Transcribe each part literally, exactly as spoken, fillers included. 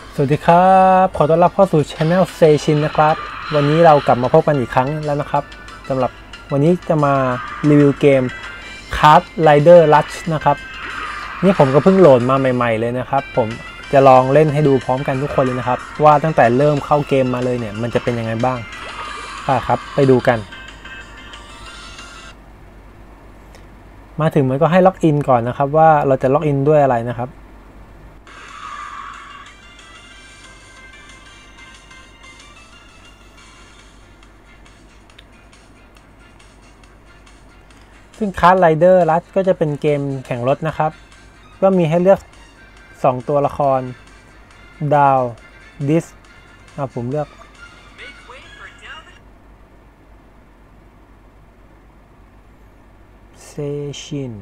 สวัสดีครับขอต้อนรับเข้าสู่ Channel เซชินนะครับวันนี้เรากลับมาพบกันอีกครั้งแล้วนะครับสำหรับวันนี้จะมารีวิวเกม Kart Rider Rush นะครับนี่ผมก็เพิ่งโหลดมาใหม่ๆเลยนะครับผมจะลองเล่นให้ดูพร้อมกันทุกคนเลยนะครับว่าตั้งแต่เริ่มเข้าเกมมาเลยเนี่ยมันจะเป็นยังไงบ้างครับไปดูกันมาถึงมันก็ให้ล็อกอินก่อนนะครับว่าเราจะล็อกอินด้วยอะไรนะครับซึ่ง Kart Rider Rush ก็จะเป็นเกมแข่งรถนะครับก็มีให้เลือกสองตัวละครดาวดิสเอาผมเลือกเซชิน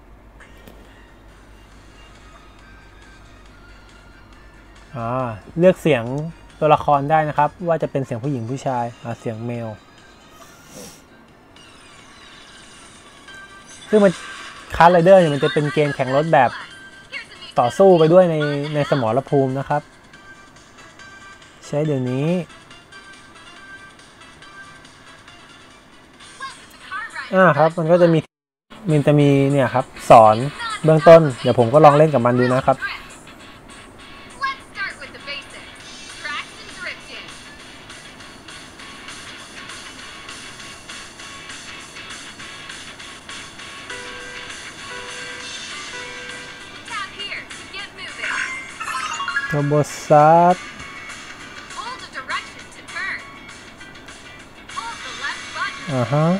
อ่าเลือกเสียงตัวละครได้นะครับว่าจะเป็นเสียงผู้หญิงผู้ชายอ่าเสียงเมลซึ่งมันคาร์ไรเดอร์เนี่ยมันจะเป็นเกมแข่งรถแบบต่อสู้ไปด้วยในในสมรภูมินะครับใช้เดี๋ยวนี้อ่าครับมันก็จะมีมันจะมีเนี่ยครับสอนเบื้องต้นเดี๋ยวผมก็ลองเล่นกับมันดูนะครับโรโบซัสอ่าฮะ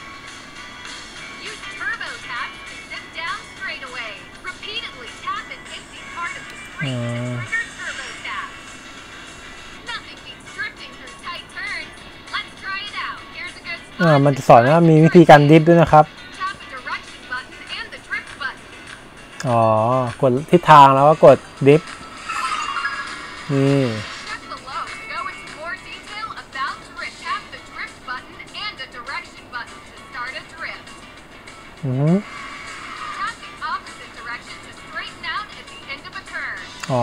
อ่าอ่ามันจะสอนว่ามีวิธีการดริฟต์ด้วยนะครับอ๋อกดทิศทางแล้วก็กดดริฟต์นี่อืมอ๋อ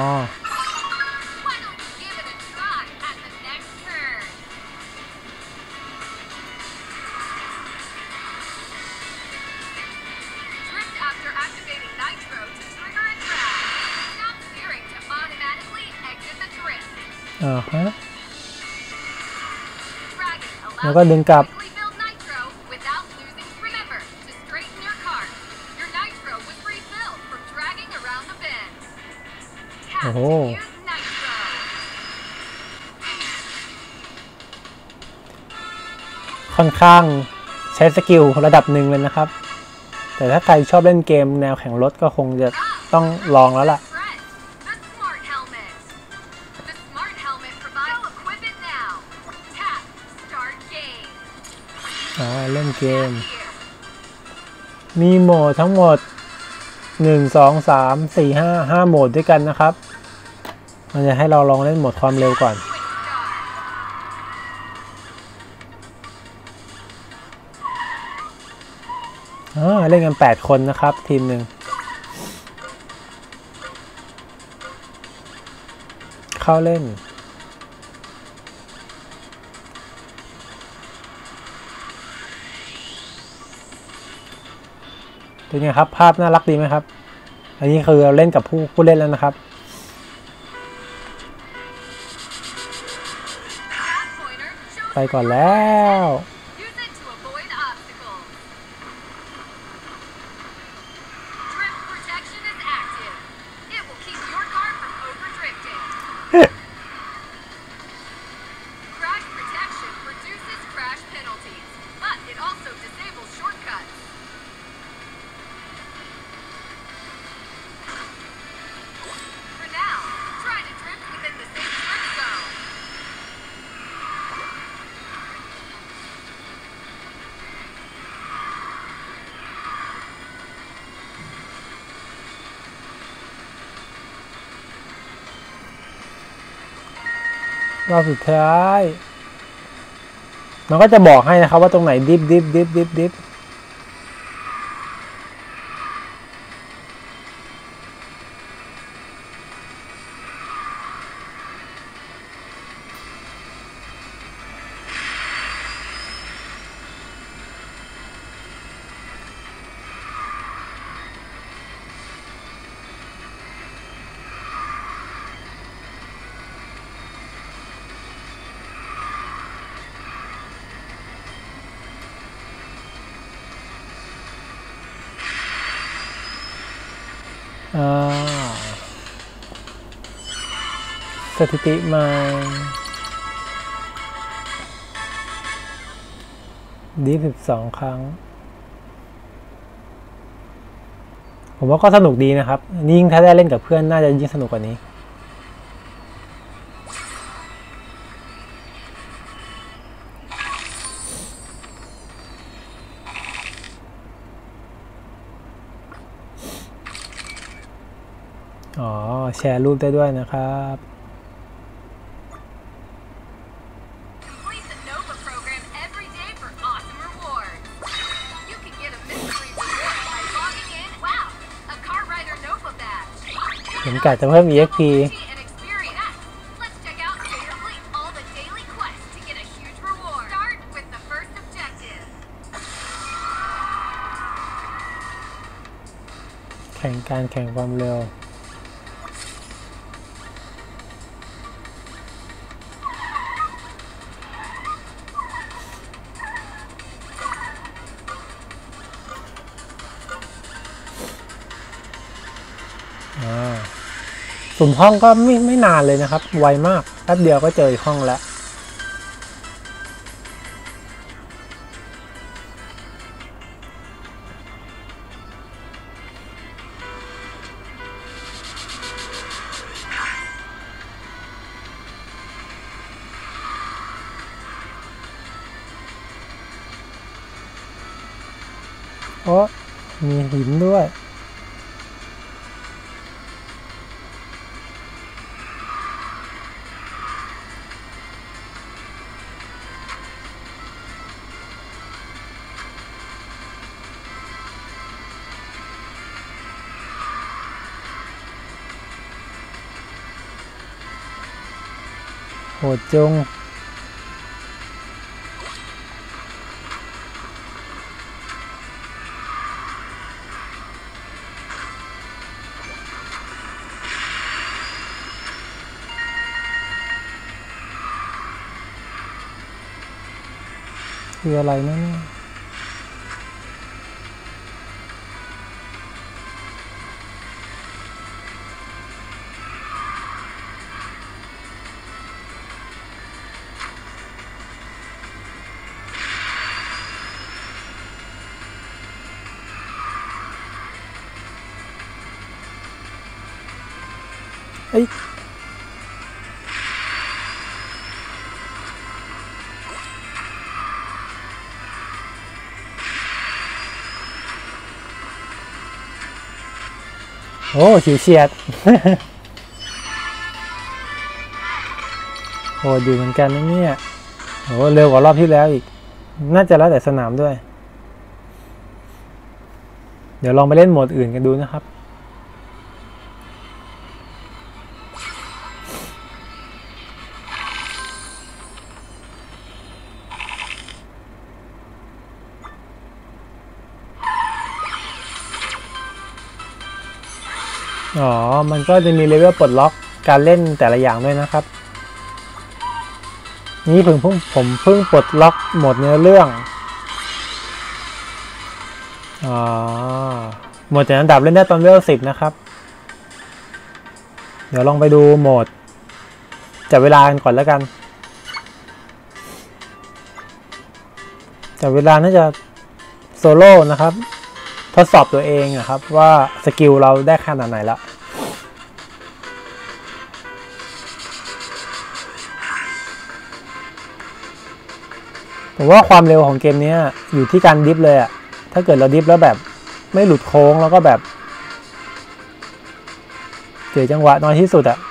อ่าฮะแล้วก็ดึงกลับโอ้โหค่อนข้างใช้สกิลระดับหนึ่งเลยนะครับแต่ถ้าใครชอบเล่นเกมแนวแข่งรถก็คงจะต้องลองแล้วล่ะอ่าเล่นเกมมีโหมดทั้งหมดหนึ่ง สอง สาม สี่ ห้า ห้าโหมดด้วยกันนะครับมันจะให้เราลองเล่นโหมดความเร็วก่อนอ่าเล่นกันแปดคนนะครับทีมหนึ่งเข้าเล่นเป็นไงครับภาพน่ารักดีไหมครับอันนี้คือเราเล่นกับผู้ผู้เล่นแล้วนะครับไปก่อนแล้วรอบสุดท้ายมันก็จะบอกให้นะครับว่าตรงไหนดิฟดิฟดิฟดิฟดิฟ อสถิติมาดีสิบสองครั้งผมว่าก็สนุกดีนะครับยิ่งถ้าได้เล่นกับเพื่อนน่าจะยิ่งสนุกกว่านี้อ๋อแชร์รูปได้ด้วยนะครับผมกะจะเพิ่ม อี เอ็กซ์ พี แข่งการแข่งความเร็วสุ่มห้องก็ไม่ไม่นานเลยนะครับไวมากแป๊บเดียวก็เจออีกห้องแล้วโอ้มีหินด้วยโหดจงคืออะไรนะเนี่ยเอ้ยโอ้ฉิวเฉียด โหดีเหมือนกันนะเนี่ยโอ้เร็วกว่ารอบที่แล้วอีกน่าจะแล้วแต่สนามด้วยเดี๋ยวลองไปเล่นโหมดอื่นกันดูนะครับอ๋อมันก็จะมีเลเวลปลดล็อกการเล่นแต่ละอย่างด้วยนะครับนี่ผมเพิ่งผมเพิ่งปลดล็อกโหมดเนื้อเรื่องอ๋อโหมดแต่อันดับเล่นได้ตอนเลเวลสิบนะครับเดี๋ยวลองไปดูโหมดจับเวลากันก่อนแล้วกันจับเวลาน่าจะโซโล่นะครับทดสอบตัวเองนะครับว่าสกิลเราได้ขนาดไหนแล้วผมว่าความเร็วของเกมนี้อยู่ที่การดิฟเลยอะถ้าเกิดเราดิฟแล้วแบบไม่หลุดโค้งแล้วก็แบบเสียจังหวะน้อยที่สุดอะ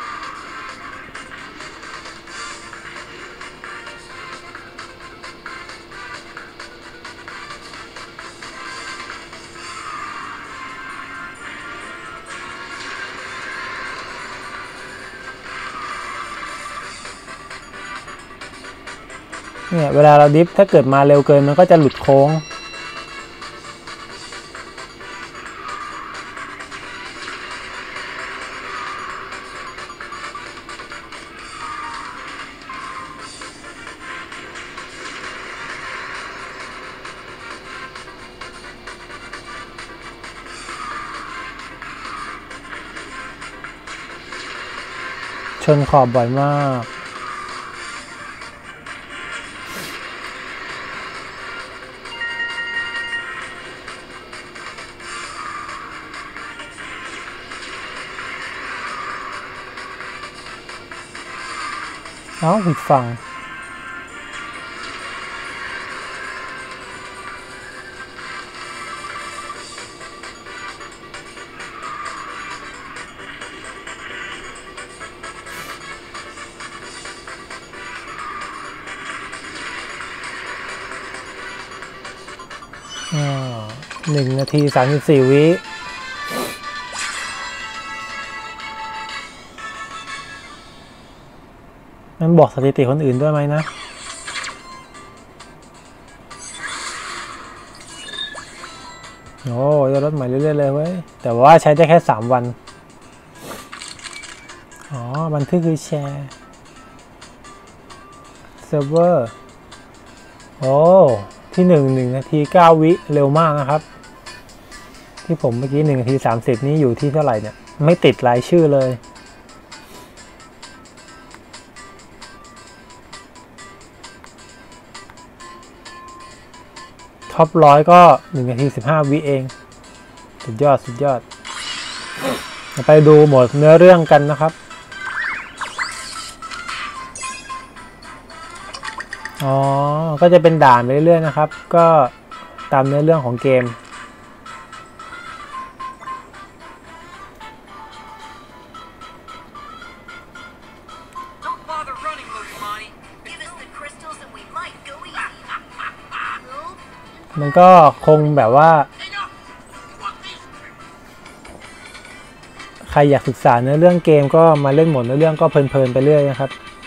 เนี่ยเวลาเราดิฟถ้าเกิดมาเร็วเกินมันก็จะหลุดโค้งชนขอบบ่อยมากเอ้าผิดฝั่งหนึ่งนาทีสามสิบสี่วิมันบอกสถิติคนอื่นด้วยไหมนะโอ้ยรถใหม่เรื่อยๆเลยเว้ยแต่ว่าใช้ได้แค่สามวันอ๋อบันทึกคือแชร์เซิร์ฟเวอร์โอ้ที่หนึ่ง หนึ่งนาทีเก้าวิเร็วมากนะครับที่ผมเมื่อกี้หนึ่งนาทีสามสิบนี้อยู่ที่เท่าไหร่เนี่ยไม่ติดรายชื่อเลยท็อปร้อยก็หนึ่งนาทีสิบห้าวิเองสุดยอดสุดยอดไปดูหมดเนื้อเรื่องกันนะครับอ๋อก็จะเป็นด่านไปเรื่อยๆนะครับก็ตามเนื้อเรื่องของเกมมันก็คงแบบว่าใครอยากศึกษาเนื้อเรื่องเกมก็มาเล่นหมดเนื้อเรื่องก็เพลินๆไปเรื่อยนะครับ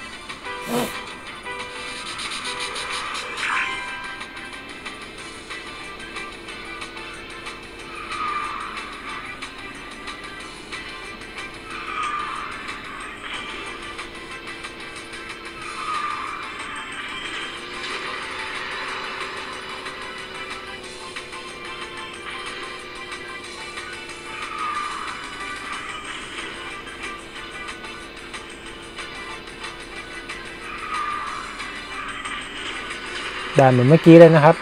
ด่านเหมือนเมื่อกี้เลยนะครับ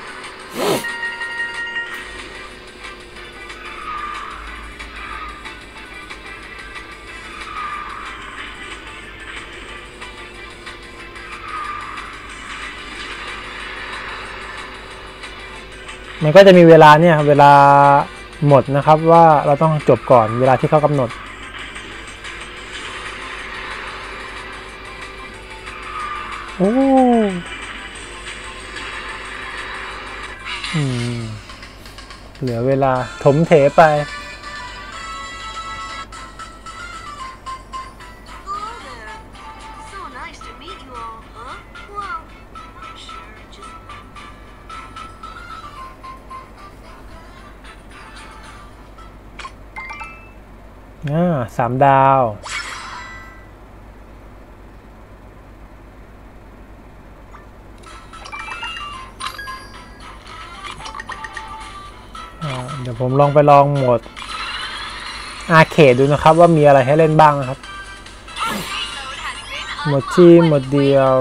มันก็จะมีเวลาเนี่ยเวลาหมดนะครับว่าเราต้องจบก่อนเวลาที่เขากำหนดโอ้เหลือเวลาถมเถไปอ่าสามดาวเดี๋ยวผมลองไปลองโหมดอาร์เคดดูนะครับว่ามีอะไรให้เล่นบ้างนะครับโหมดทีมโหมดเดียว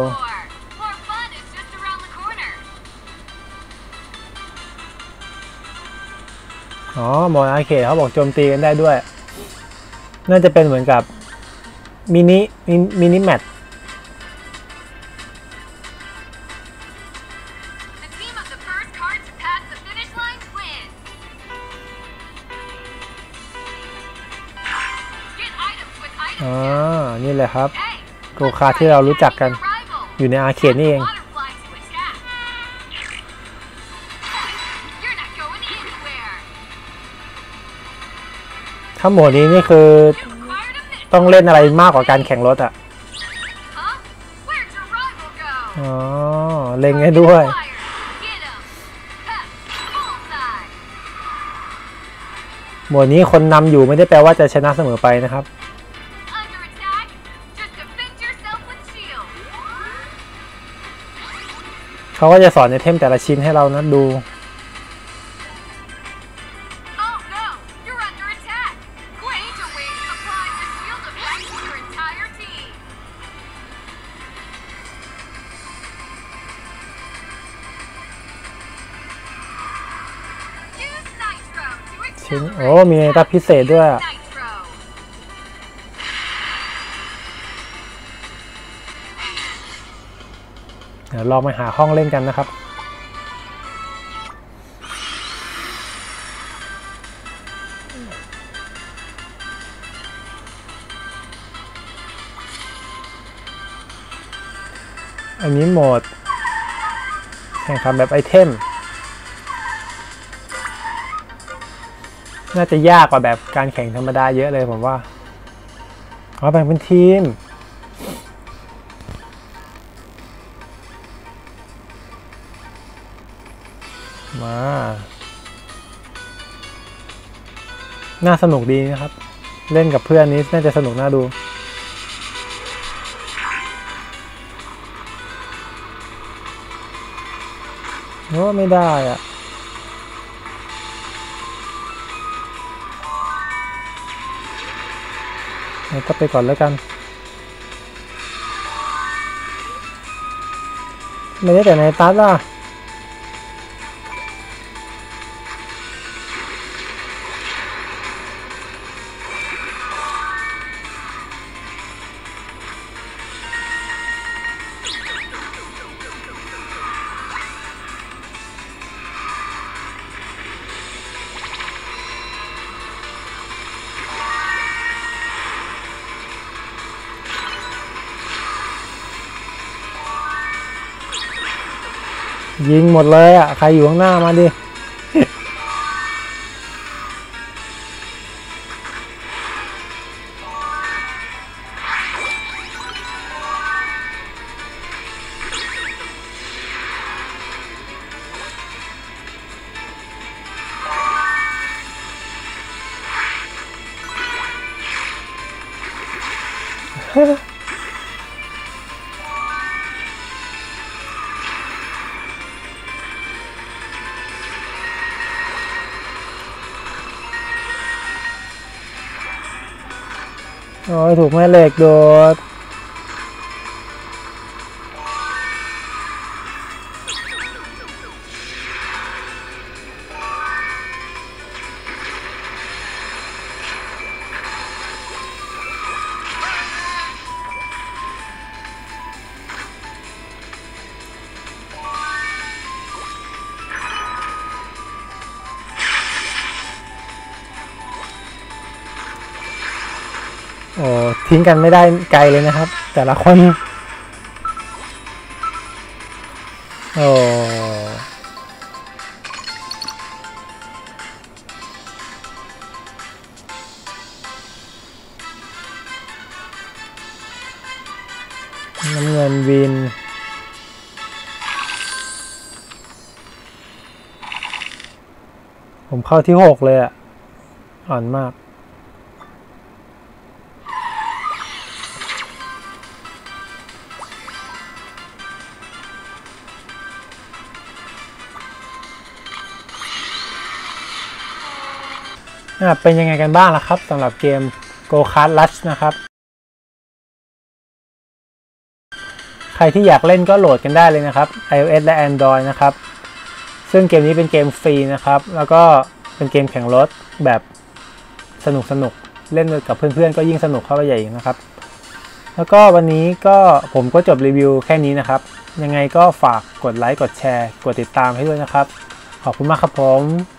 อ๋อโหมดอาร์เคดเขาบอกโจมตีกันได้ด้วยน่าจะเป็นเหมือนกับมินิมินิแมทอ๋อนี่แหละครับโกคาร์ทที่เรารู้จักกันอยู่ในอาร์เคดนี่เองถ้าโหมดนี้นี่คือต้องเล่นอะไรมากกว่าการแข่งรถอ่ะอ๋อเล็งให้ด้วยโหมดนี้คนนำอยู่ไม่ได้แปลว่าจะชนะเสมอไปนะครับเขาก็จะสอนไอเทมแต่ละชิ้นให้เรานะดูชิ้นโอ้มีรับพิเศษด้วยเดี๋ยวลองไปหาห้องเล่นกันนะครับอันนี้โหมดแข่งขันแบบไอเทมน่าจะยากกว่าแบบการแข่งธรรมดาเยอะเลยผมว่าอ๋อแบ่งเป็นทีมมาน่าสนุกดีนะครับเล่นกับเพื่อนนี้น่าจะสนุกน่าดูโอ้ไม่ได้อ่ะก็ไปก่อนแล้วกันไม่ได้แต่ในตัดล่ะยิงหมดเลยอ่ะใครอยู่ข้างหน้ามาดิโอ้ยถูกแม่เหล็กโดดโอ้ทิ้งกันไม่ได้ไกลเลยนะครับแต่ละคนโอ้น้ำเงินวินผมเข้าที่หกเลยอ่ะอ่อนมากเป็นยังไงกันบ้างล่ะครับสำหรับเกม Go Kart Rush นะครับใครที่อยากเล่นก็โหลดกันได้เลยนะครับ iOS และ Android นะครับซึ่งเกมนี้เป็นเกมฟรีนะครับแล้วก็เป็นเกมแข่งรถแบบสนุกสนุกเล่นกับเพื่อนๆก็ยิ่งสนุกเข้าไปใหญ่นะครับแล้วก็วันนี้ก็ผมก็จบรีวิวแค่นี้นะครับยังไงก็ฝากกดไลค์กดแชร์กดติดตามให้ด้วยนะครับขอบคุณมากครับผม